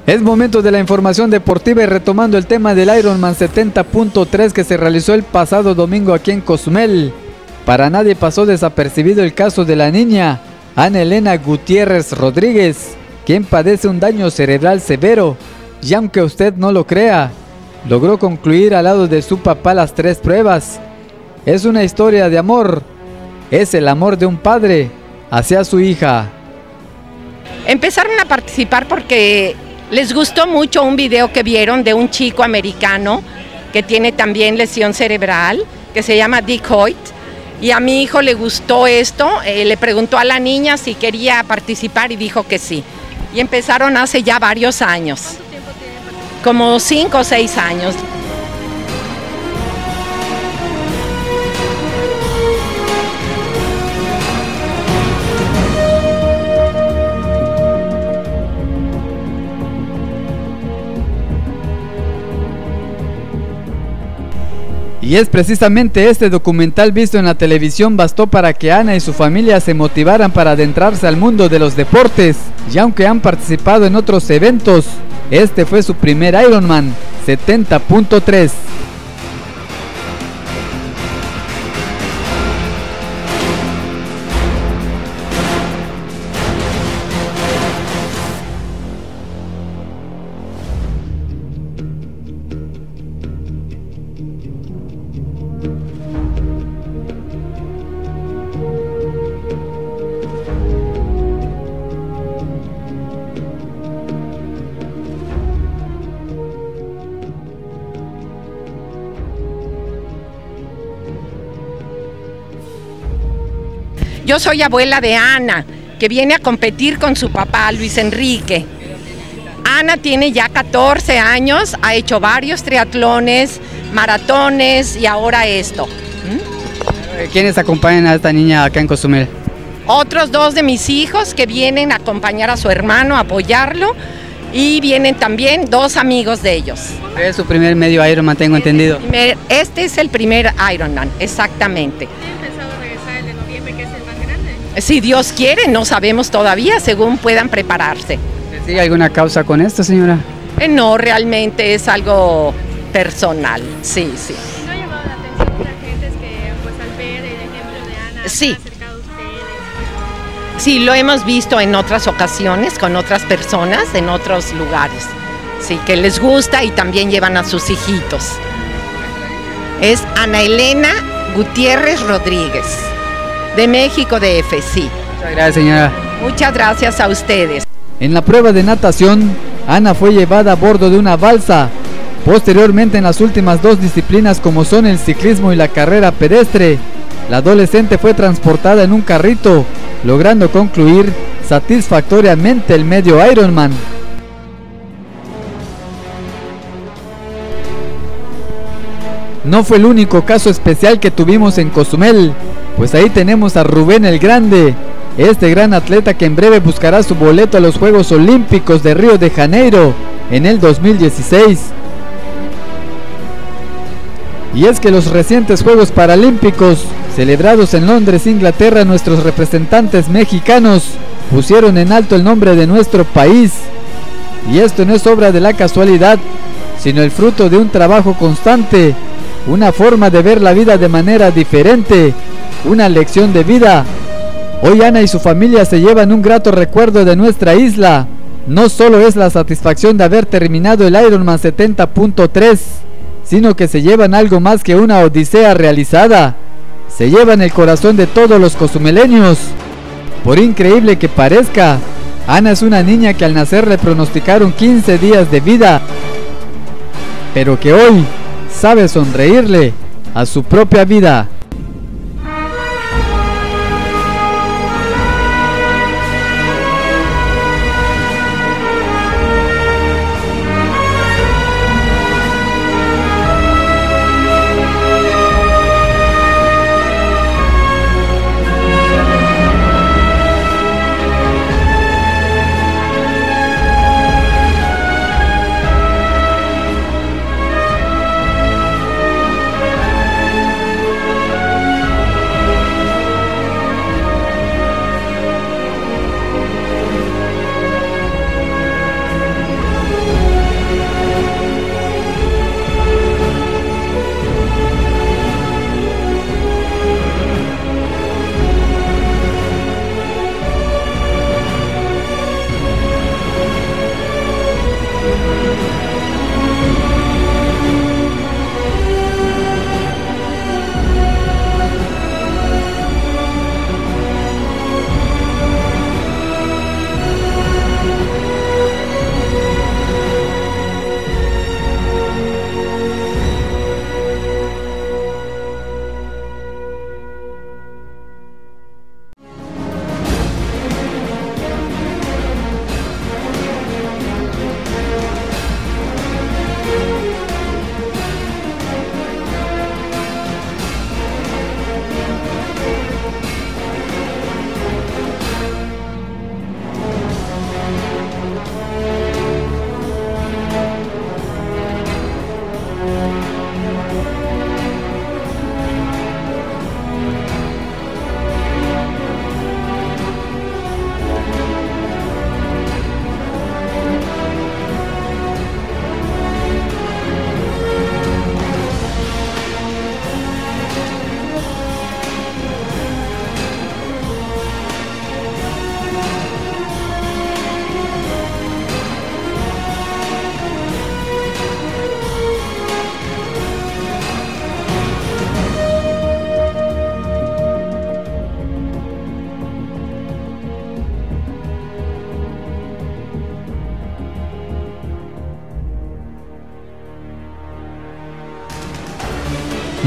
Es momento de la información deportiva y retomando el tema del Ironman 70.3 que se realizó el pasado domingo aquí en Cozumel. Para nadie pasó desapercibido el caso de la niña Ana Elena Gutiérrez Rodríguez, quien padece un daño cerebral severo y aunque usted no lo crea, logró concluir al lado de su papá las 3 pruebas. Es una historia de amor, es el amor de un padre hacia su hija. Empezaron a participar porque les gustó mucho un video que vieron de un chico americano que tiene también lesión cerebral, que se llama Dick Hoyt, y a mi hijo le gustó esto, le preguntó a la niña si quería participar y dijo que sí. Y empezaron hace ya varios años. ¿Cuánto tiempo tienen participando? Como 5 o 6 años. Y es precisamente este documental visto en la televisión bastó para que Ana y su familia se motivaran para adentrarse al mundo de los deportes. Y aunque han participado en otros eventos, este fue su primer Ironman 70.3. Yo soy abuela de Ana, que viene a competir con su papá, Luis Enrique. Ana tiene ya 14 años, ha hecho varios triatlones, maratones y ahora esto. ¿Quiénes acompañan a esta niña acá en Cozumel? Otros 2 de mis hijos que vienen a acompañar a su hermano, a apoyarlo, y vienen también 2 amigos de ellos. Es su primer medio Ironman, tengo entendido. Este es el primer Ironman, exactamente. ¿Tienen pensado regresar el de noviembre, que es el más grande? Si Dios quiere, no sabemos todavía, según puedan prepararse. ¿Sigue alguna causa con esto, señora? No, realmente es algo personal, sí, sí. ¿No ha llamado la atención muchas gentes que, pues, al ver el ejemplo de Ana, Sí. se han acercado a ustedes? Sí, lo hemos visto en otras ocasiones con otras personas en otros lugares. Sí, que les gusta y también llevan a sus hijitos. Es Ana Elena Gutiérrez Rodríguez, de México DF, sí. Muchas gracias, señora. Muchas gracias a ustedes. En la prueba de natación, Ana fue llevada a bordo de una balsa. Posteriormente, en las últimas 2 disciplinas como son el ciclismo y la carrera pedestre, la adolescente fue transportada en un carrito, logrando concluir satisfactoriamente el medio Ironman. No fue el único caso especial que tuvimos en Cozumel, pues ahí tenemos a Rubén el Grande, este gran atleta que en breve buscará su boleto a los Juegos Olímpicos de Río de Janeiro en el 2016. Y es que los recientes Juegos Paralímpicos, celebrados en Londres, Inglaterra, nuestros representantes mexicanos pusieron en alto el nombre de nuestro país. Y esto no es obra de la casualidad, sino el fruto de un trabajo constante, una forma de ver la vida de manera diferente, una lección de vida. Hoy Ana y su familia se llevan un grato recuerdo de nuestra isla. No solo es la satisfacción de haber terminado el Ironman 70.3, sino que se llevan algo más que una odisea realizada. Se llevan el corazón de todos los cozumeleños. Por increíble que parezca, Ana es una niña que al nacer le pronosticaron 15 días de vida, pero que hoy sabe sonreírle a su propia vida.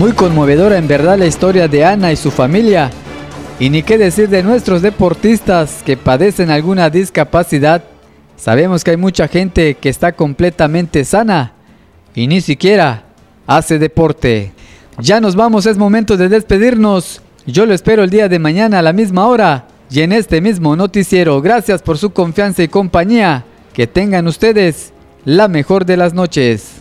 Muy conmovedora en verdad la historia de Ana y su familia. Y ni qué decir de nuestros deportistas que padecen alguna discapacidad. Sabemos que hay mucha gente que está completamente sana y ni siquiera hace deporte. Ya nos vamos, es momento de despedirnos. Yo lo espero el día de mañana a la misma hora y en este mismo noticiero. Gracias por su confianza y compañía. Que tengan ustedes la mejor de las noches.